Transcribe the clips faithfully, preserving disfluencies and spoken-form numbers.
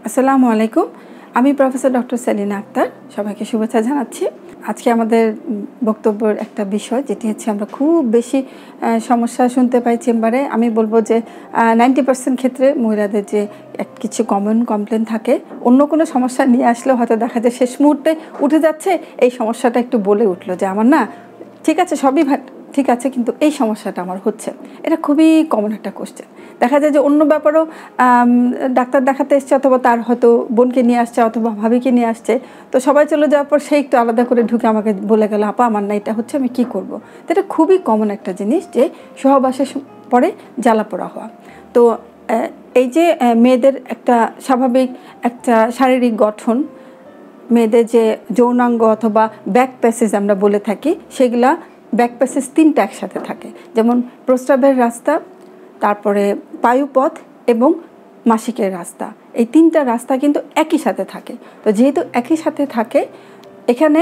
আসসালামু আলাইকুম। আমি প্রফেসর ডক্টর সেলিনা আক্তার। সবাইকে শুভেচ্ছা জানাচ্ছি। আজকে আমাদের বক্তব্যের একটা বিষয় যেটি হচ্ছে আমরা খুব বেশি সমস্যা শুনতে পাই চেম্বারে। আমি বলবো যে নাইনটি পার্সেন্ট ক্ষেত্রে মহিলাদের যে কিছু কমন কমপ্লেন থাকে, অন্য কোনো সমস্যা নিয়ে আসলেও হয়তো দেখা যায় শেষ মুহূর্তে উঠে যাচ্ছে এই সমস্যাটা একটু বলে উঠলো যে আমার না ঠিক আছে, সবই ঠিক আছে, কিন্তু এই সমস্যাটা আমার হচ্ছে। এটা খুবই কমন একটা কোশ্চেন। দেখা যায় যে অন্য ব্যাপারেও ডাক্তার দেখাতে এসছে, অথবা তার হয়তো বোনকে নিয়ে আসছে অথবা ভাবিকে নিয়ে আসছে, তো সবাই চলে যাওয়ার পর সে একটু আলাদা করে ঢুকে আমাকে বলে গেল, আপা আমার না এটা হচ্ছে, আমি কী করবো। তো এটা খুবই কমন একটা জিনিস যে সহবাসের পরে জ্বালা পোড়া হওয়া। তো এই যে মেয়েদের একটা স্বাভাবিক একটা শারীরিক গঠন, মেয়েদের যে যৌনাঙ্গ অথবা ব্যাক প্যাসেজ আমরা বলে থাকি, সেগুলা ব্যাক প্যাসেজ তিনটা একসাথে থাকে। যেমন প্রস্রাবের রাস্তা, তারপরে বায়ুপথ এবং মাসিকের রাস্তা। এই তিনটা রাস্তা কিন্তু একই সাথে থাকে। তো যেহেতু একই সাথে থাকে, এখানে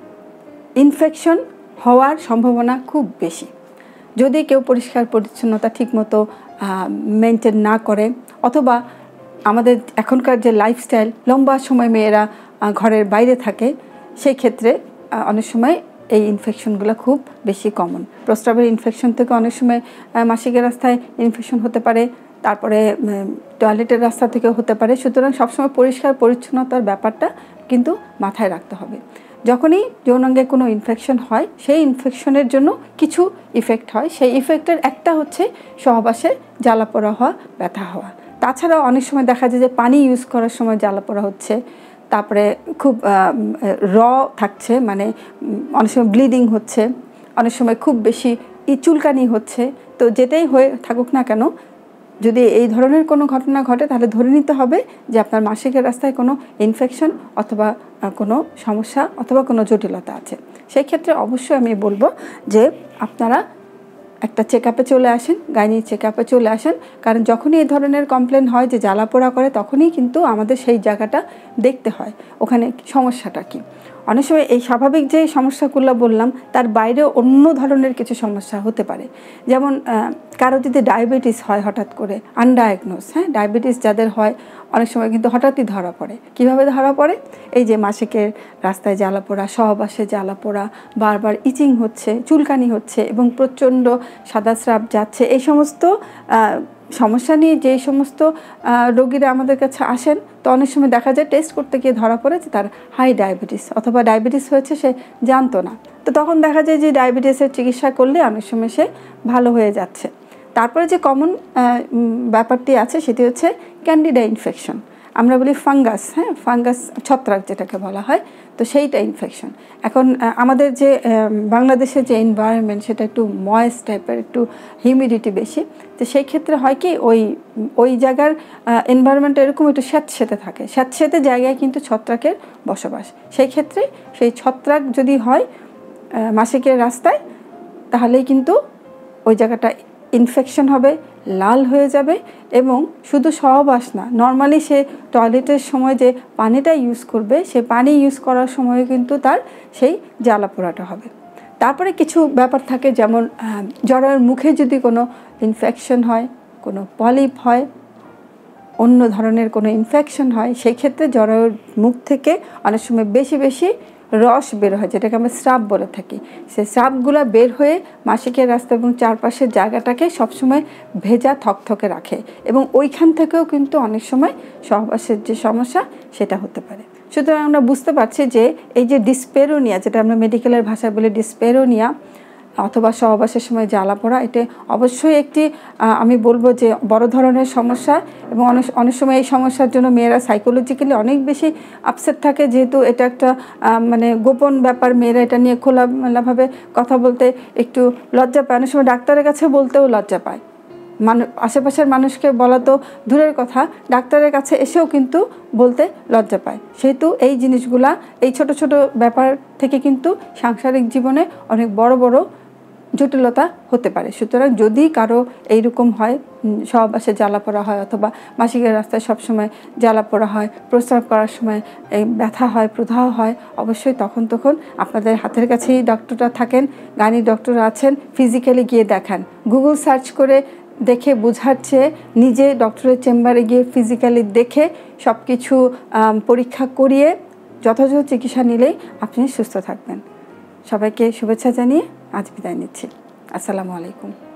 ইনফেকশন হওয়ার সম্ভাবনা খুব বেশি। যদি কেউ পরিষ্কার পরিচ্ছন্নতা ঠিকমতো মেনটেন না করে, অথবা আমাদের এখনকার যে লাইফস্টাইল, লম্বা সময় মেয়েরা ঘরের বাইরে থাকে, সেই ক্ষেত্রে অনেক সময় এই ইনফেকশনগুলো খুব বেশি কমন। প্রস্রাবের ইনফেকশন থেকে অনেক সময় মাসিকের রাস্তায় ইনফেকশন হতে পারে, তারপরে টয়লেটের রাস্তা থেকেও হতে পারে। সুতরাং সবসময় পরিষ্কার পরিচ্ছন্নতার ব্যাপারটা কিন্তু মাথায় রাখতে হবে। যখনই যৌনাঙ্গে কোনো ইনফেকশন হয়, সেই ইনফেকশনের জন্য কিছু ইফেক্ট হয়। সেই ইফেক্টের একটা হচ্ছে সহবাসে জ্বালা পোড়া হওয়া, ব্যথা হওয়া। তাছাড়াও অনেক সময় দেখা যায় যে পানি ইউজ করার সময় জ্বালা পোড়া হচ্ছে, তারপরে খুব র থাকছে, মানে অনেক সময় ব্লিডিং হচ্ছে, অনেক সময় খুব বেশি ই চুলকানি হচ্ছে। তো যেটাই হয়ে থাকুক না কেন, যদি এই ধরনের কোনো ঘটনা ঘটে, তাহলে ধরে নিতে হবে যে আপনার মাসিকের রাস্তায় কোনো ইনফেকশন অথবা কোনো সমস্যা অথবা কোনো জটিলতা আছে। সেই ক্ষেত্রে অবশ্যই আমি বলবো যে আপনারা একটা চেক আপে চলে আসেন, গাইনি চেক আপে চলে আসেন। কারণ যখনই এই ধরনের কমপ্লেন হয় যে জ্বালা পোড়া করে, তখনই কিন্তু আমাদের সেই জায়গাটা দেখতে হয়, ওখানে সমস্যাটা কী। অনেক সময় এই স্বাভাবিক যে সমস্যাগুলো বললাম, তার বাইরে অন্য ধরনের কিছু সমস্যা হতে পারে। যেমন কারো যদি ডায়াবেটিস হয় হঠাৎ করে, আনডায়াগনোস, হ্যাঁ ডায়াবেটিস যাদের হয়, অনেক সময় কিন্তু হঠাৎই ধরা পড়ে। কিভাবে ধরা পড়ে? এই যে মাসিকের রাস্তায় জ্বালা পোড়া, সহবাসে জ্বালা পোড়া, বারবার ইচিং হচ্ছে, চুলকানি হচ্ছে এবং প্রচণ্ড সাদা স্রাব যাচ্ছে। এই সমস্ত সমস্যা নিয়ে যে সমস্ত রোগীরা আমাদের কাছে আসেন, তো অনেক সময় দেখা যায় টেস্ট করতে গিয়ে ধরা পড়ে যে তার হাই ডায়াবেটিস অথবা ডায়াবেটিস হয়েছে, সে জানতো না। তো তখন দেখা যায় যে ডায়াবেটিসের চিকিৎসা করলে অনেক সময় সে ভালো হয়ে যাচ্ছে। তারপরে যে কমন ব্যাপারটি আছে সেটি হচ্ছে ক্যান্ডিডা ইনফেকশন। আমরা বলি ফাঙ্গাস, হ্যাঁ ফাঙ্গাস, ছত্রাক যেটাকে বলা হয়। তো সেইটা ইনফেকশন। এখন আমাদের যে বাংলাদেশের যে এনভায়রনমেন্ট, সেটা একটু ময়েস্ট টাইপের, একটু হিউমিডিটি বেশি। তো সেই ক্ষেত্রে হয় কি, ওই ওই জায়গার এনভায়রনমেন্ট এরকম একটু স্যাঁতসেঁতে থাকে। স্যাঁতসেঁতে জায়গায় কিন্তু ছত্রাকের বসবাস। সেই ক্ষেত্রে সেই ছত্রাক যদি হয় মাসিকের রাস্তায়, তাহলেই কিন্তু ওই জায়গাটা ইনফেকশন হবে, লাল হয়ে যাবে। এবং শুধু সহবাস না, নর্মালি সে টয়লেটের সময় যে পানিটা ইউজ করবে, সে পানি ইউজ করার সময় কিন্তু তার সেই জ্বালা পোড়াটা হবে। তারপরে কিছু ব্যাপার থাকে, যেমন জরায়ুর মুখে যদি কোনো ইনফেকশন হয়, কোনো পলিপ হয়, অন্য ধরনের কোনো ইনফেকশন হয়, সেই ক্ষেত্রে জরায়ুর মুখ থেকে অনেক সময় বেশি বেশি রস বের হয়, যেটাকে আমরা স্রাব বলে থাকি। সেই স্রাবগুলো বের হয়ে মাসিকের রাস্তা এবং চারপাশের জায়গাটাকে সবসময় ভেজা থকথকে রাখে, এবং ওইখান থেকেও কিন্তু অনেক সময় সহবাসের যে সমস্যা সেটা হতে পারে। সুতরাং আমরা বুঝতে পারছি যে এই যে ডিসপেরোনিয়া, যেটা আমরা মেডিকেলের ভাষায় বলি ডিসপেরোনিয়া, অথবা সহবাসের সময় জ্বালা পোড়া, এটা অবশ্যই একটি আমি বলবো যে বড় ধরনের সমস্যা। এবং অনেক অনেক সময় এই সমস্যার জন্য মেয়েরা সাইকোলজিক্যালি অনেক বেশি আপসেট থাকে, যেহেতু এটা একটা মানে গোপন ব্যাপার। মেয়েরা এটা নিয়ে খোলামেলাভাবে কথা বলতে একটু লজ্জা পায়, অনেক সময় ডাক্তারের কাছে বলতেও লজ্জা পায়। মানুষ, আশেপাশের মানুষকে বলা তো দূরের কথা, ডাক্তারের কাছে এসেও কিন্তু বলতে লজ্জা পায়। সেহেতু এই জিনিসগুলা, এই ছোট ছোট ব্যাপার থেকে কিন্তু সাংসারিক জীবনে অনেক বড় বড় জটিলতা হতে পারে। সুতরাং যদি কারো এইরকম হয়, সহবাসে জ্বালা পোড়া হয়, অথবা মাসিকের রাস্তায় সবসময় জ্বালা পোড়া হয়, প্রস্রাব করার সময় এই ব্যথা হয়, প্রদাহ হয়, অবশ্যই তখন তখন আপনাদের হাতের কাছেই ডক্টররা থাকেন, গাইনি ডক্টর আছেন, ফিজিক্যালি গিয়ে দেখান। গুগল সার্চ করে দেখে বোঝার চেয়ে নিজে ডক্টরের চেম্বারে গিয়ে ফিজিক্যালি দেখে সব কিছু পরীক্ষা করিয়ে যথাযথ চিকিৎসা নিলেই আপনি সুস্থ থাকবেন। সবাইকে শুভেচ্ছা জানিয়ে আজ বিদায় নিচ্ছি। আসসালামু আলাইকুম।